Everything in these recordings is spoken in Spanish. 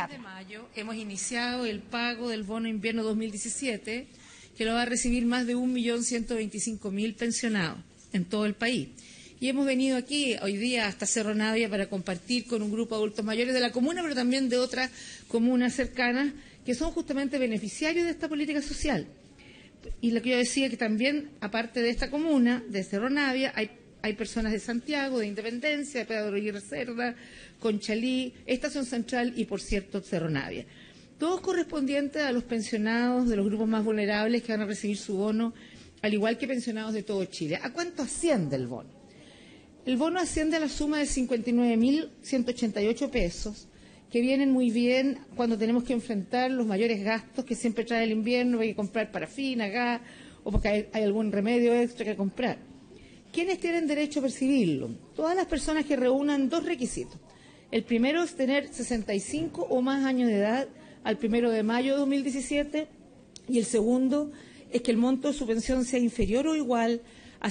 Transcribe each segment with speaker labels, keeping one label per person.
Speaker 1: de mayo hemos iniciado el pago del bono invierno 2017, que lo va a recibir más de 1.125.000 pensionados en todo el país. Y hemos venido aquí hoy día hasta Cerro Navia para compartir con un grupo de adultos mayores de la comuna, pero también de otras comunas cercanas, que son justamente beneficiarios de esta política social. Y lo que yo decía que también, aparte de esta comuna, de Cerro Navia, hay personas de Santiago, de Independencia, de Pedro Aguirre Cerda, Conchalí, Estación Central y, por cierto, Cerro Navia. Todos correspondientes a los pensionados de los grupos más vulnerables que van a recibir su bono, al igual que pensionados de todo Chile. ¿A cuánto asciende el bono? El bono asciende a la suma de 59.188 pesos, que vienen muy bien cuando tenemos que enfrentar los mayores gastos que siempre trae el invierno, hay que comprar parafina, gas, o porque hay algún remedio extra que comprar. ¿Quiénes tienen derecho a percibirlo? Todas las personas que reúnan dos requisitos. El primero es tener 65 o más años de edad al 1 de mayo de 2017, y el segundo es que el monto de su pensión sea inferior o igual a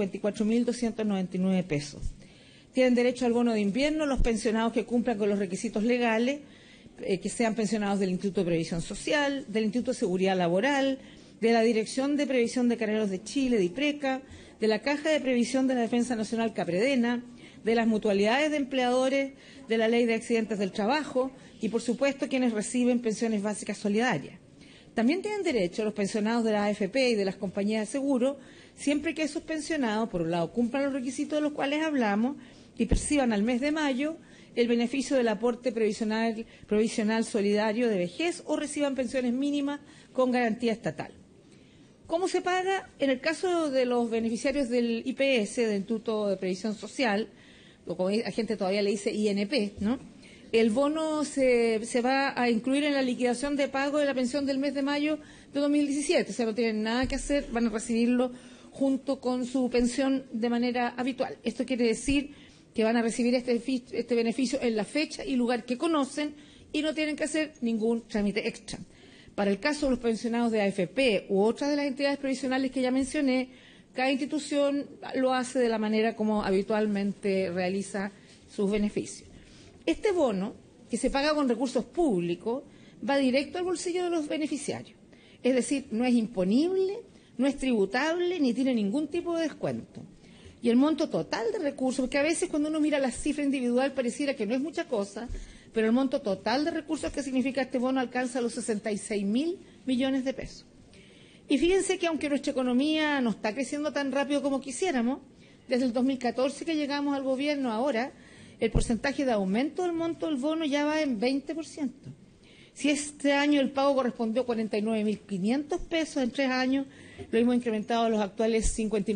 Speaker 1: 154.299 pesos. Tienen derecho al bono de invierno los pensionados que cumplan con los requisitos legales, que sean pensionados del Instituto de Previsión Social, del Instituto de Seguridad Laboral, de la Dirección de Previsión de Carabineros de Chile, de IPRECA, de la Caja de Previsión de la Defensa Nacional, CAPREDENA, de las mutualidades de empleadores, de la Ley de Accidentes del Trabajo y, por supuesto, quienes reciben pensiones básicas solidarias. También tienen derecho los pensionados de la AFP y de las compañías de seguro, siempre que esos pensionados, por un lado, cumplan los requisitos de los cuales hablamos y perciban al mes de mayo el beneficio del aporte provisional solidario de vejez o reciban pensiones mínimas con garantía estatal. ¿Cómo se paga? En el caso de los beneficiarios del IPS, del Instituto de Previsión Social, o como la gente todavía le dice INP, ¿no? El bono se va a incluir en la liquidación de pago de la pensión del mes de mayo de 2017, o sea, no tienen nada que hacer, van a recibirlo junto con su pensión de manera habitual. Esto quiere decir que van a recibir este beneficio en la fecha y lugar que conocen y no tienen que hacer ningún trámite extra. Para el caso de los pensionados de AFP u otras de las entidades previsionales que ya mencioné, cada institución lo hace de la manera como habitualmente realiza sus beneficios. Este bono, que se paga con recursos públicos, va directo al bolsillo de los beneficiarios. Es decir, no es imponible, no es tributable, ni tiene ningún tipo de descuento. Y el monto total de recursos, porque a veces cuando uno mira la cifra individual pareciera que no es mucha cosa, pero el monto total de recursos que significa este bono alcanza los 66.000 millones de pesos. Y fíjense que aunque nuestra economía no está creciendo tan rápido como quisiéramos, desde el 2014 que llegamos al gobierno ahora, el porcentaje de aumento del monto del bono ya va en 20%. Si este año el pago correspondió a 49.500 pesos en 3 años, lo hemos incrementado a los actuales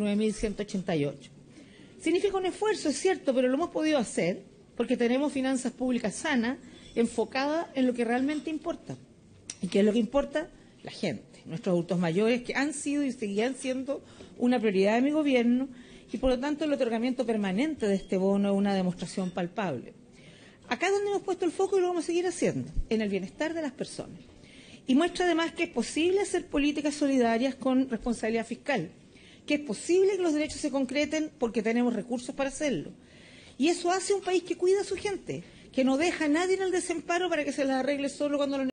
Speaker 1: 59.188. Significa un esfuerzo, es cierto, pero lo hemos podido hacer porque tenemos finanzas públicas sanas, enfocadas en lo que realmente importa. ¿Y qué es lo que importa? La gente, nuestros adultos mayores, que han sido y seguirán siendo una prioridad de mi gobierno, y por lo tanto el otorgamiento permanente de este bono es una demostración palpable. Acá es donde hemos puesto el foco y lo vamos a seguir haciendo, en el bienestar de las personas. Y muestra además que es posible hacer políticas solidarias con responsabilidad fiscal, que es posible que los derechos se concreten porque tenemos recursos para hacerlo. Y eso hace un país que cuida a su gente, que no deja a nadie en el desamparo para que se las arregle solo cuando lo